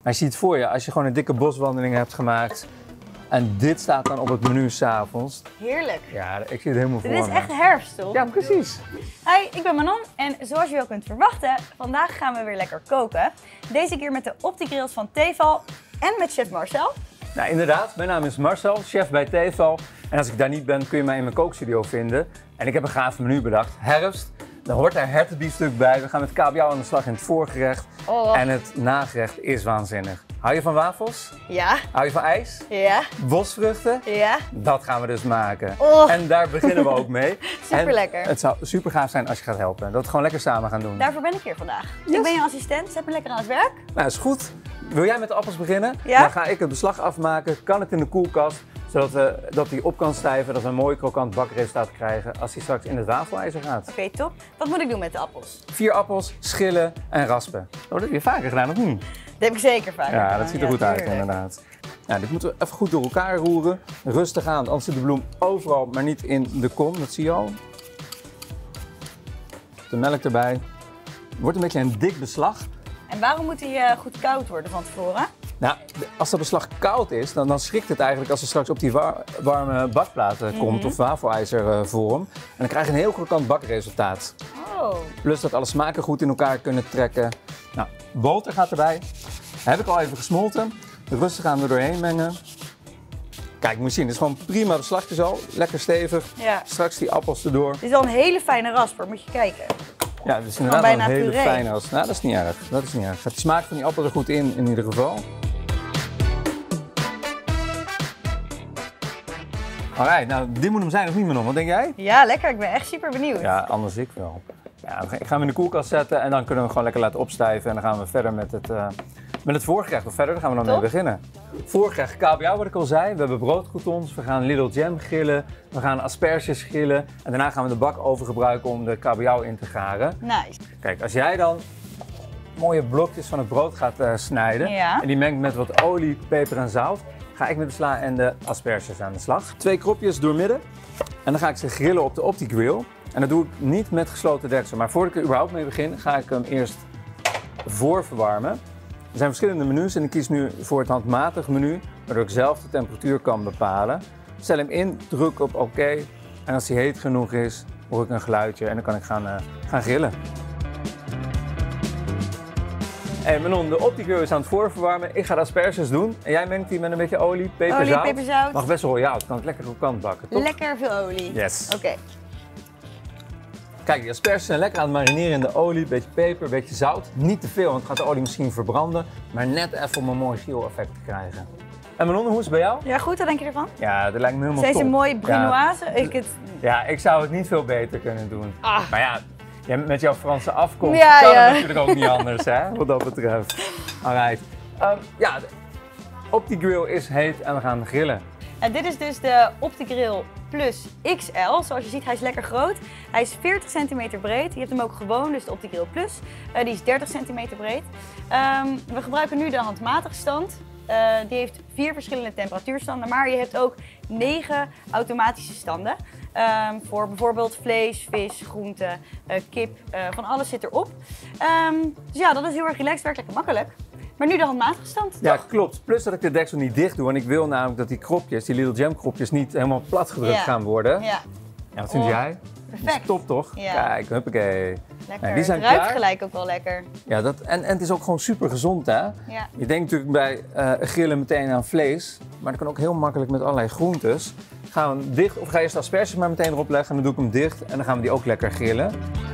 Maar je ziet voor je, als je gewoon een dikke boswandeling hebt gemaakt en dit staat dan op het menu 's avonds. Heerlijk. Ja, ik zie het helemaal voor Dit is me. echt herfst, toch? Ja, precies. Hi, ik ben Manon en zoals je wel kunt verwachten, vandaag gaan we weer lekker koken. Deze keer met de Opti-grills van Teval en met chef Marcel. Nou, inderdaad, mijn naam is Marcel, chef bij Teval. En als ik daar niet ben, kun je mij in mijn kookstudio vinden. En ik heb een gaaf menu bedacht. Herfst, dan hoort er hertenbiefstuk bij. We gaan met kabeljauw aan de slag in het voorgerecht. Oh. En het nagerecht is waanzinnig. Hou je van wafels? Ja. Hou je van ijs? Ja. Bosvruchten? Ja. Dat gaan we dus maken. Oh. En daar beginnen we ook mee. Superlekker. En het zou super gaaf zijn als je gaat helpen. Dat we het gewoon lekker samen gaan doen. Daarvoor ben ik hier vandaag. Yes. Ik ben je assistent, zet me lekker aan het werk. Nou, is goed. Wil jij met de appels beginnen? Ja. Dan ga ik het beslag afmaken. Kan het in de koelkast, zodat die op kan stijven. Dat we een mooi krokant bakresultaat krijgen als die straks in het wafelijzer gaat. Oké, top. Wat moet ik doen met de appels? 4 appels, schillen en raspen. Oh, dat heb je vaker gedaan, of niet? Dat heb ik zeker vaak Ja, gedaan. dat ziet er goed uit tuurlijk. inderdaad. Nou, dit moeten we even goed door elkaar roeren. Rustig aan, anders zit de bloem overal, maar niet in de kom. Dat zie je al. De melk erbij. Wordt een beetje een dik beslag. En waarom moet hij goed koud worden van tevoren? Nou, als dat beslag koud is, dan schrikt het eigenlijk als het straks op die warme bakplaat komt of wafelijzervorm. En dan krijg je een heel krokant bakresultaat. Oh. Plus dat alle smaken goed in elkaar kunnen trekken. Nou, boter gaat erbij. Heb ik al even gesmolten. Rustig aan er doorheen mengen. Kijk, moet je zien, het is gewoon prima beslagje zo. Lekker stevig. Ja. Straks die appels erdoor. Dit is al een hele fijne rasper, moet je kijken. Ja, het is inderdaad wel een bijna hele puree. fijne as. Nou, dat is niet erg. Dat is niet erg. Gaat de smaak van die appel er goed in ieder geval. Alright, nou dit moet hem zijn of niet, Manon? Wat denk jij? Ja, lekker. Ik ben echt super benieuwd. Ja, anders ik wel. Ja, ik ga hem in de koelkast zetten en dan kunnen we hem gewoon lekker laten opstijven. En dan gaan we verder met het voorgerecht. Of verder, daar gaan we dan mee Top. beginnen. Voorgerecht kabeljauw, wat ik al zei. We hebben broodcroutons, we gaan Little Jam grillen, we gaan asperges grillen. En daarna gaan we de bakoven gebruiken om de kabeljauw in te garen. Nice. Kijk, als jij dan mooie blokjes van het brood gaat snijden Ja. en die mengt met wat olie, peper en zout, ga ik met de sla en de asperges aan de slag. 2 kropjes doormidden en dan ga ik ze grillen op de Opti-grill. En dat doe ik niet met gesloten deksel, maar voordat ik er überhaupt mee begin, ga ik hem eerst voorverwarmen. Er zijn verschillende menus en ik kies nu voor het handmatig menu, waardoor ik zelf de temperatuur kan bepalen. Stel hem in, druk op OK en als hij heet genoeg is, hoor ik een geluidje en dan kan ik gaan grillen. Hey Manon, de Opti-grill is aan het voorverwarmen. Ik ga de asperges doen en jij mengt die met een beetje olie, peper, Olie, zout. peper, zout. Mag best wel royaal, het kan het lekker krokant bakken, toch? Lekker veel olie. Yes. Oké. Kijk, die asperges zijn lekker aan het marineren in de olie. Een beetje peper, een beetje zout. Niet te veel, want het gaat de olie misschien verbranden. Maar net even om een mooi geel-effect te krijgen. En Manon, hoe is het bij jou? Ja, goed. Wat denk je ervan? Ja, dat lijkt me helemaal Zijn top. ze mooi brunoise? Ja, ja, ik zou het niet veel beter kunnen doen. Ah. Maar ja, met jouw Franse afkomst Ja, kan ja. het natuurlijk ook niet anders, hè, wat dat betreft. Alright. Ja, de Opti-grill is heet en we gaan grillen. En dit is dus de Opti-grill Plus XL. Zoals je ziet, hij is lekker groot. Hij is 40 centimeter breed. Je hebt hem ook gewoon, dus de Opti-grill Plus. Die is 30 centimeter breed. We gebruiken nu de handmatige stand. Die heeft 4 verschillende temperatuurstanden, maar je hebt ook 9 automatische standen. Voor bijvoorbeeld vlees, vis, groenten, kip, van alles zit erop. Dus ja, dat is heel erg relaxed, werkt lekker makkelijk. Maar nu de handmatige stand, Ja, toch? klopt. Plus dat ik de deksel niet dicht doe. En ik wil namelijk dat die kropjes, die Little Jam kropjes, niet helemaal plat gedrukt Ja. gaan worden. Ja, Ja, wat vind Oh, jij? perfect. Dat is top toch? Ja. Kijk, huppakee. lekker. Ja, die zijn het ruikt klaar. gelijk ook wel lekker. Ja, en het is ook gewoon super gezond, hè? Ja. Je denkt natuurlijk bij grillen meteen aan vlees, maar dat kan ook heel makkelijk met allerlei groentes. Gaan we hem dicht, of ga je eerst de asperges maar meteen erop leggen en dan doe ik hem dicht en dan gaan we die ook lekker grillen.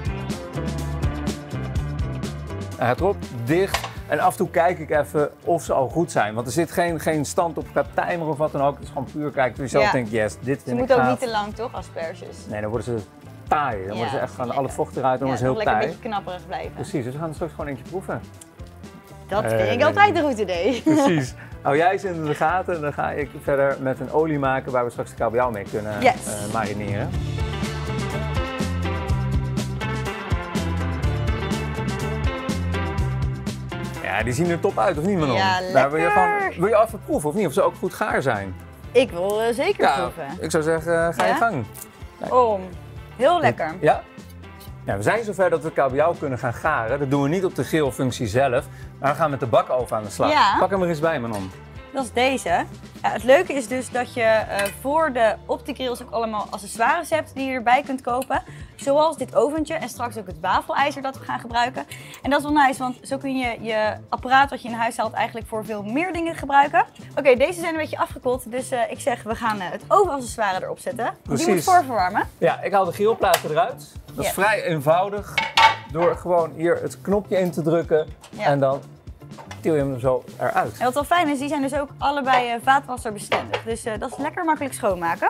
Hij gaat erop, dicht en af en toe kijk ik even of ze al goed zijn. Want er zit geen stand op qua timer of wat dan ook. Het is gewoon puur kijken toen je zelf Ja. denkt, yes, dit Ze vind ik moeten ook gaaf. niet te lang, toch, asperges? Nee, dan worden ze taai. Dan worden ze echt gewoon al het vocht eruit, dan Ja, worden ze nog heel lekker een taai. beetje knapperig blijven. Precies, dus we gaan er straks gewoon eentje proeven. Dat vind ik altijd een goed idee. Precies. Hou jij ze in de gaten en dan ga ik verder met een olie maken waar we straks de kabeljauw mee kunnen Yes. marineren. Ja, die zien er top uit, of niet, Manon? Ja, Nou, wil lekker. wil je even proeven, of niet? Of ze ook goed gaar zijn? Ik wil zeker proeven. ik zou zeggen, ga je Ja? gang. Heel lekker. Ja? Ja, we zijn zover dat we kabeljauw kunnen gaan garen. Dat doen we niet op de grillfunctie zelf, Nou, we gaan met de bakoven aan de slag. Ja. Pak hem er eens bij, Manon. Dat is deze. Ja, het leuke is dus dat je voor de OptiGrills ook allemaal accessoires hebt die je erbij kunt kopen. Zoals dit oventje en straks ook het wafelijzer dat we gaan gebruiken. En dat is wel nice, want zo kun je je apparaat wat je in huis haalt eigenlijk voor veel meer dingen gebruiken. Oké, deze zijn een beetje afgekoeld, dus ik zeg we gaan het overaccessoire erop zetten. Want Precies. die moet voorverwarmen. Ja, ik haal de grillplaten eruit. Dat is Ja. vrij eenvoudig. Door gewoon hier het knopje in te drukken Ja. en dan til je hem er zo eruit. En wat wel fijn is, die zijn dus ook allebei vaatwasserbestendig. Dus dat is lekker makkelijk schoonmaken.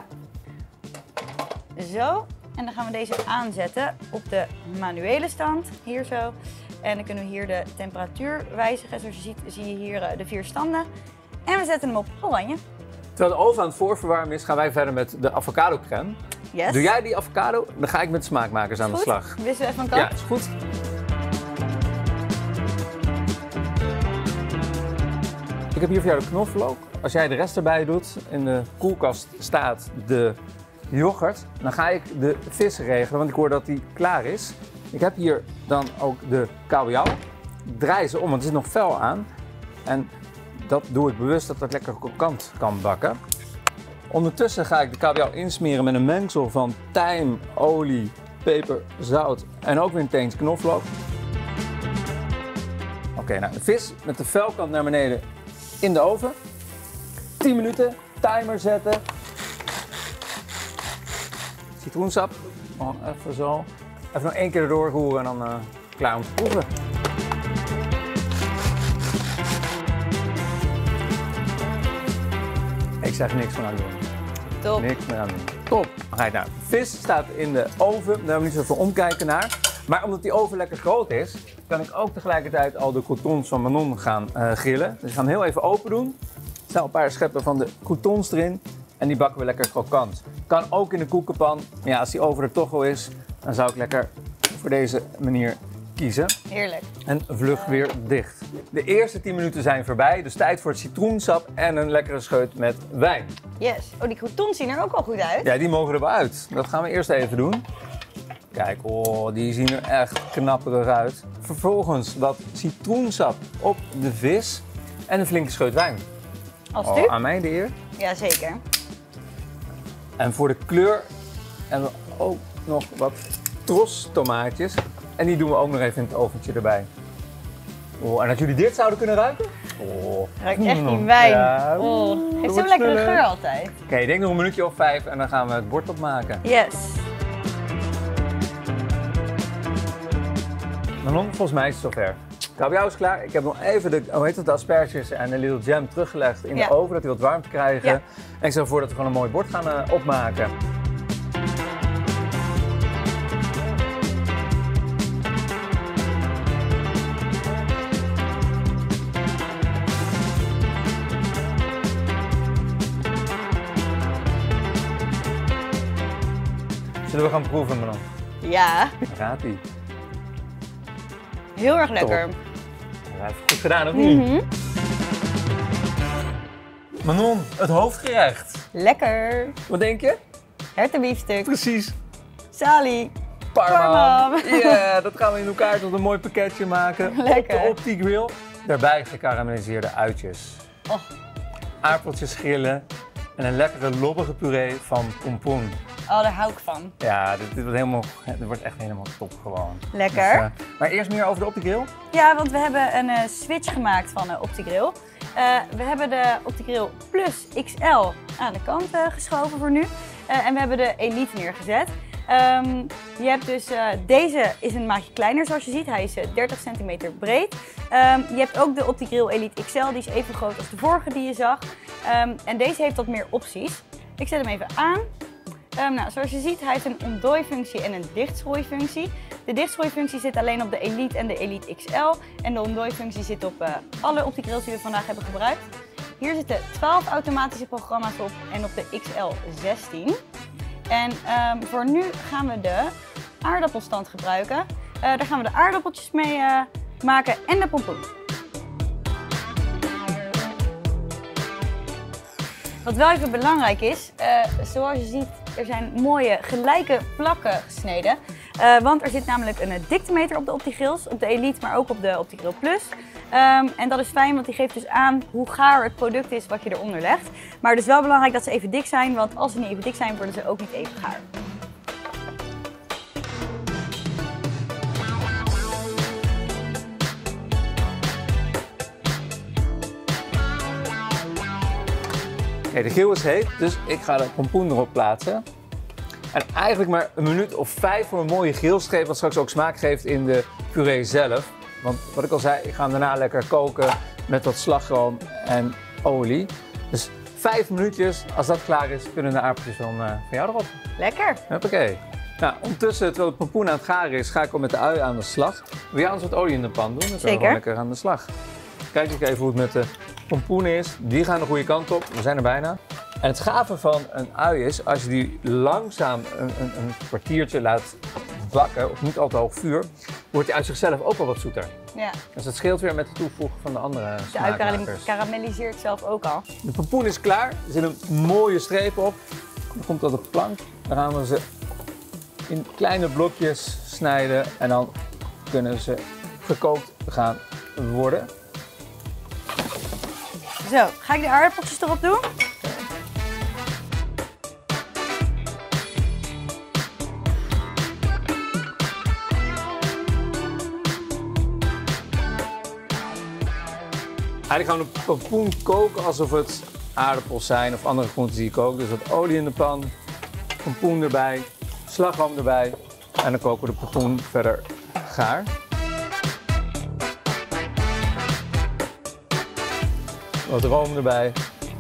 Zo. En dan gaan we deze aanzetten op de manuele stand. Hier zo. En dan kunnen we hier de temperatuur wijzigen. Zoals je ziet zie je hier de 4 standen. En we zetten hem op oranje. Terwijl de oven aan het voorverwarmen is, gaan wij verder met de avocado crème. Yes. Doe jij die avocado? Dan ga ik met de smaakmakers aan de Goed. slag. Wisselen we even van kant. Ja, is goed. Ik heb hier voor jou de knoflook. Als jij de rest erbij doet, in de koelkast staat de yoghurt. Dan ga ik de vis regelen, want ik hoor dat die klaar is. Ik heb hier dan ook de kabeljauw. Ik draai ze om, want er zit nog vel aan. En dat doe ik bewust dat het lekker krokant kan bakken. Ondertussen ga ik de kabeljauw insmeren met een mengsel van tijm, olie, peper, zout en ook weer een teentje knoflook. Oké, nou de vis met de velkant naar beneden in de oven. 10 minuten, timer zetten. Citroensap, gewoon even zo. Even nog 1 keer erdoor roeren en dan klaar om te proeven. Ik zeg niks van aan doen. Top. Niks meer aan doen. Top. Dan ga je nou. Vis staat in de oven, daar hebben we niet zoveel omkijken naar. Maar omdat die oven lekker groot is, kan ik ook tegelijkertijd al de croutons van Manon gaan grillen. Dus we gaan hem heel even open doen. Snel een paar scheppen van de croutons erin en die bakken we lekker krokant. Kan ook in de koekenpan. Maar ja, als die oven er toch al is, dan zou ik lekker voor deze manier kiezen. Heerlijk. En vlug weer dicht. De eerste 10 minuten zijn voorbij, dus tijd voor het citroensap en een lekkere scheut met wijn. Yes. Oh, die croutons zien er ook al goed uit. Ja, die mogen er wel uit. Dat gaan we eerst even doen. Kijk, oh, die zien er echt knapperig uit. Vervolgens wat citroensap op de vis en een flinke scheut wijn. Als u? Aan mij de eer. Jazeker. En voor de kleur hebben we ook nog wat tros tomaatjes. En die doen we ook nog even in het oventje erbij. Oh, en als jullie dit zouden kunnen ruiken? Oh, Ruikt echt die wijn. Ja. Oh, heeft Doe zo'n het lekkere sneller. geur altijd. Oké, ik denk nog een minuutje of 5 en dan gaan we het bord opmaken. Yes. Manon, volgens mij is het zover. Kabeljauw is klaar. Ik heb nog even de asperges en de little jam teruggelegd in Ja. de oven, dat die wat warm te krijgen. Ja. En ik stel voor dat we gewoon een mooi bord gaan opmaken. Zullen we gaan proeven, Manon? Ja, Gaat-ie. heel erg lekker. Ja, heeft goed gedaan, of niet? Mhm. Manon, het hoofdgerecht. Lekker. Wat denk je? Hertenbiefstuk. Precies. Salie. Parma. Parma. Ja, dat gaan we in elkaar tot een mooi pakketje maken. Lekker. Op de OptiGrill. Daarbij gekarameliseerde uitjes. Oh, Aardappeltjes grillen. En een lekkere lobbige puree van pompoen. oh, daar hou ik van. Ja, dit wordt echt helemaal top gewoon. Lekker. Dus, maar eerst meer over de OptiGrill. Ja, want we hebben een switch gemaakt van de OptiGrill. We hebben de OptiGrill Plus XL aan de kant geschoven voor nu. En we hebben de Elite neergezet. Je hebt dus, deze is een maatje kleiner zoals je ziet. Hij is 30 centimeter breed. Je hebt ook de OptiGrill Elite XL, die is even groot als de vorige die je zag. En deze heeft wat meer opties. Ik zet hem even aan. Nou, zoals je ziet, hij heeft een ontdooifunctie en een dichtschroeifunctie. De dichtschroeifunctie zit alleen op de Elite en de Elite XL. En de ontdooifunctie zit op alle OptiGrills die we vandaag hebben gebruikt. Hier zitten 12 automatische programma's op en op de XL 16. En voor nu gaan we de aardappelstand gebruiken. Daar gaan we de aardappeltjes mee maken en de pompoen. Wat wel even belangrijk is, zoals je ziet, er zijn mooie gelijke plakken gesneden. Want er zit namelijk een diktemeter op de OptiGrills, op de Elite, maar ook op de OptiGrill Plus. En dat is fijn, want die geeft dus aan hoe gaar het product is wat je eronder legt. Maar het is wel belangrijk dat ze even dik zijn, want als ze niet even dik zijn, worden ze ook niet even gaar. Okay, de grill is heet, dus ik ga de pompoen erop plaatsen. En eigenlijk maar een minuut of 5 voor een mooie grillstreep, wat straks ook smaak geeft in de puree zelf. Want wat ik al zei, ik ga hem daarna lekker koken met wat slagroom en olie. Dus 5 minuutjes, als dat klaar is, kunnen de aardappeltjes van jou erop. Lekker! Hoppakee. Nou, ondertussen, terwijl de pompoen aan het garen is, ga ik al met de ui aan de slag. Wil jij anders wat olie in de pan doen? Dan kunnen we gewoon lekker aan de slag. Kijk ik even hoe het met de pompoen is. Die gaan de goede kant op. We zijn er bijna. En het gave van een ui is, als je die langzaam een kwartiertje laat bakken, op niet al te hoog vuur, wordt die uit zichzelf ook wel wat zoeter. Ja. Dus dat scheelt weer met het toevoegen van de andere smaakmakers. De ui karamelliseert zelf ook al. De pompoen is klaar. Er zit een mooie streep op. Dan komt dat op de plank. Dan gaan we ze in kleine blokjes snijden en dan kunnen ze gekookt gaan worden. Zo, ga ik de aardappeltjes erop doen? Eigenlijk gaan we de pompoen koken alsof het aardappels zijn of andere groenten die je kookt. Dus wat olie in de pan, pompoen erbij, slagroom erbij en dan koken we de pompoen verder gaar. Wat room erbij.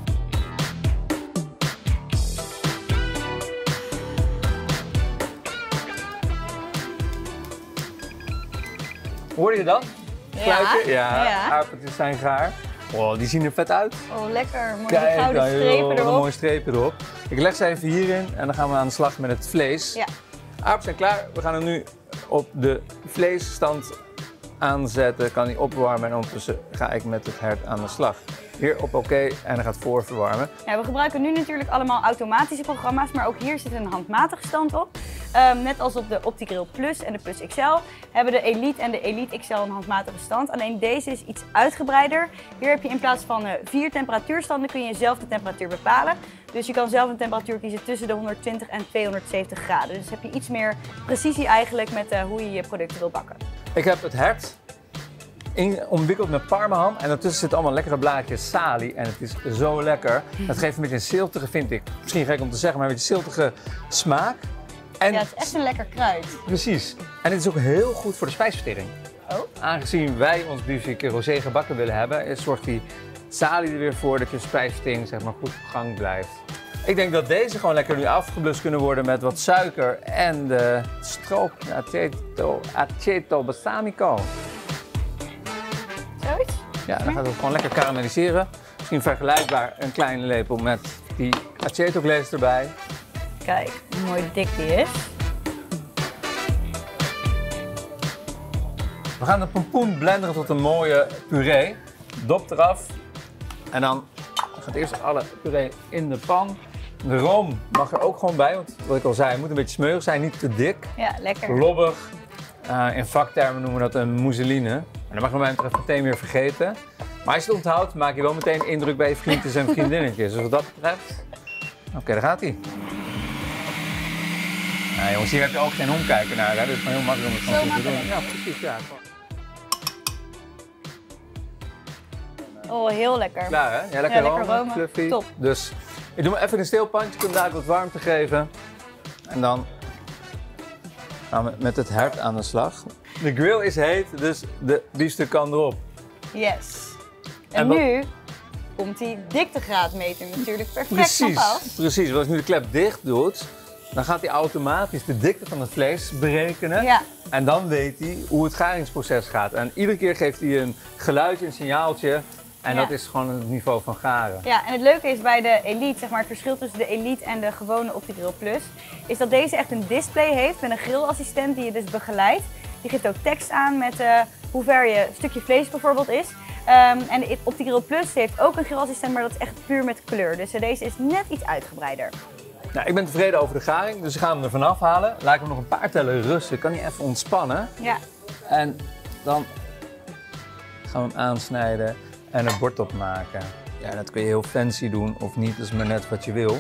Hoor je dat? Geluidje? Ja. Aardappeltjes zijn gaar. Oh, die zien er vet uit. Oh, lekker. Mooie gouden strepen erop. Mooie strepen erop. Ik leg ze even hierin en dan gaan we aan de slag met het vlees. Ja. Aardappels zijn klaar. We gaan hem nu op de vleesstand aanzetten. Kan die opwarmen en ondertussen ga ik met het hert aan de slag. Weer op oké en dan gaat voorverwarmen. Ja, we gebruiken nu natuurlijk allemaal automatische programma's, maar ook hier zit een handmatige stand op. Net als op de OptiGrill Plus en de Plus XL hebben de Elite en de Elite XL een handmatige stand. Alleen deze is iets uitgebreider. Hier heb je in plaats van 4 temperatuurstanden kun je zelf de temperatuur bepalen. Dus je kan zelf een temperatuur kiezen tussen de 120 en 270 graden. Dus heb je iets meer precisie eigenlijk met hoe je je producten wil bakken. Ik heb het hert omwikkeld met parmaham en daartussen zitten allemaal lekkere blaadjes salie en het is zo lekker. Dat geeft een beetje een ziltige, vind ik, misschien gek om te zeggen, maar een beetje ziltige smaak. En ja, het is echt een lekker kruid. Precies. En het is ook heel goed voor de spijsvertering. Oh. Aangezien wij ons biefstuk rosé gebakken willen hebben, zorgt die salie er weer voor dat je spijsvertering zeg maar goed op gang blijft. Ik denk dat deze gewoon lekker nu afgeblust kunnen worden met wat suiker en de stroop aceto balsamico. Zoiets? Ja, dan gaat het gewoon lekker karamelliseren. Misschien vergelijkbaar een kleine lepel met die aceto glaze erbij. Kijk, hoe mooi dik die is. We gaan de pompoen blenderen tot een mooie puree. Dop eraf. En dan gaat eerst alle puree in de pan. De room mag er ook gewoon bij, want wat ik al zei, het moet een beetje smeuig zijn, niet te dik. Ja, lekker. Lobbig. In vaktermen noemen we dat een mousseline. En dat mag je mij betreft meteen weer vergeten. Maar als je het onthoudt, maak je wel meteen indruk bij je vriendjes en vriendinnetjes. Dus wat dat betreft. Oké, daar gaat hij. Nou jongens, hier heb je ook geen omkijken naar, hè? Dus het is gewoon heel makkelijk om het gewoon te doen. Ja, precies, ja. Oh, heel lekker. Klaar hè? Ja, lekker romen, fluffy. Top. Dus ik doe maar even een steelpantje, ik daar wat warmte geven. En dan gaan we met het hert aan de slag. De grill is heet, dus de biefstuk kan erop. Yes. En nu komt die diktegraadmeter natuurlijk perfect van pas. Precies. Want als je nu de klep dicht doet, dan gaat hij automatisch de dikte van het vlees berekenen. Ja. En dan weet hij hoe het garingsproces gaat. En iedere keer geeft hij een geluidje, een signaaltje. En dat is gewoon het niveau van garen. Ja, en het leuke is bij de Elite, zeg maar het verschil tussen de Elite en de gewone OptiGrill Plus, is dat deze echt een display heeft met een grillassistent die je dus begeleidt. Die geeft ook tekst aan met hoe ver je stukje vlees bijvoorbeeld is. En de OptiGrill Plus heeft ook een grillassistent, maar dat is echt puur met kleur. Dus deze is net iets uitgebreider. Nou, ik ben tevreden over de garing, dus ik ga hem er vanaf halen. Laat ik hem nog een paar tellen rusten. Kan hij even ontspannen. Ja. En dan gaan we hem aansnijden en een bord opmaken. Ja, dat kun je heel fancy doen of niet, dat is maar net wat je wil.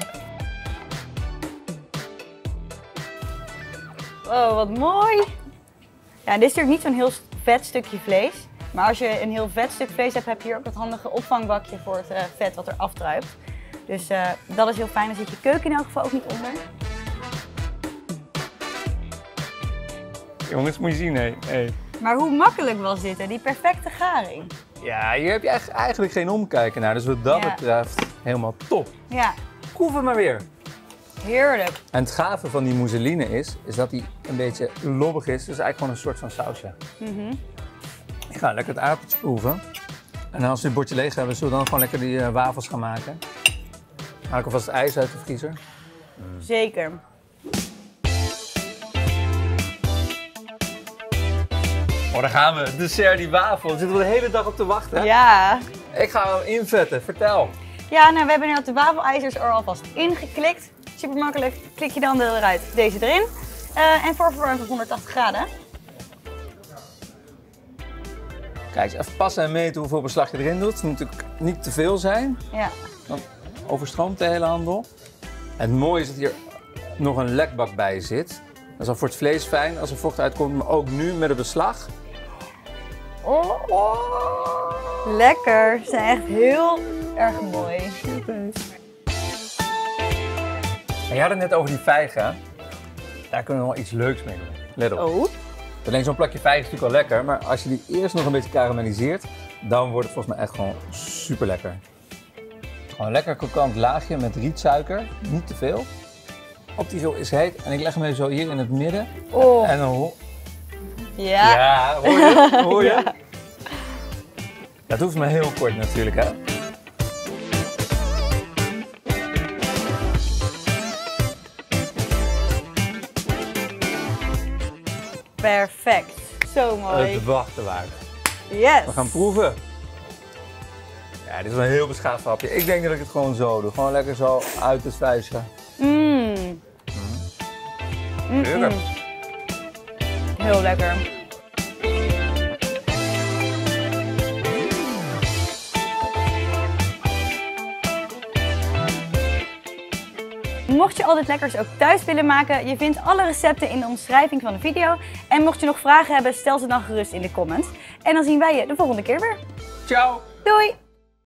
Oh, wat mooi. Ja, dit is natuurlijk niet zo'n heel vet stukje vlees. Maar als je een heel vet stuk vlees hebt, heb je hier ook het handige opvangbakje voor het vet wat er afdruipt. Dus dat is heel fijn, dan zit je keuken in elk geval ook niet onder. Jongens, moet je zien, hé. Maar hoe makkelijk was dit, hè? Die perfecte garing. Ja, hier heb je eigenlijk geen omkijken naar, dus wat dat betreft helemaal top. Ja. Proef het maar weer. Heerlijk. En het gave van die mousseline is dat hij een beetje lobbig is, dus eigenlijk gewoon een soort van sausje. Ik ga lekker het aardappeltje proeven. En als we het bordje leeg hebben, zullen we dan gewoon lekker die wafels gaan maken. Haal ik alvast het ijs uit de vriezer. Zeker. Oh, daar gaan we. Dessert, die wafel. Daar zitten we de hele dag op te wachten. Ja. Ik ga hem invetten. Vertel. Ja, nou, we hebben nu de wafelijzers er alvast ingeklikt. Super makkelijk. Klik je de andere eruit, deze erin. En voorverwarming van 180 graden. Kijk, even passen en meten hoeveel beslag je erin doet. Het moet natuurlijk niet te veel zijn. Ja. Dan overstroomt de hele handel. En het mooie is dat hier nog een lekbak bij zit. Dat is al voor het vlees fijn als er vocht uitkomt, maar ook nu met het beslag. Oh. Lekker. Ze zijn echt heel erg mooi. En je had het net over die vijgen. Daar kunnen we nog iets leuks mee doen. Let op. Oh. Alleen zo'n plakje vijgen is natuurlijk al lekker, maar als je die eerst nog een beetje karamelliseert, dan wordt het volgens mij echt gewoon super lekker. Gewoon een lekker krokant laagje met rietsuiker, niet te veel. Op die zo is heet en ik leg hem even zo hier in het midden. Oh. En dan Ja. ja, hoor je? Hoor je? Ja. Dat hoeft maar heel kort natuurlijk, hè? Perfect. Zo mooi. Het wachten waard. Yes. We gaan proeven. Ja, dit is wel een heel beschaafd hapje. Ik denk dat ik het gewoon zo doe. Gewoon lekker zo uit het vuistje. Lekker. Heel lekker. Mocht je al dit lekkers ook thuis willen maken, je vindt alle recepten in de omschrijving van de video. En mocht je nog vragen hebben, stel ze dan gerust in de comments. En dan zien wij je de volgende keer weer. Ciao! Doei!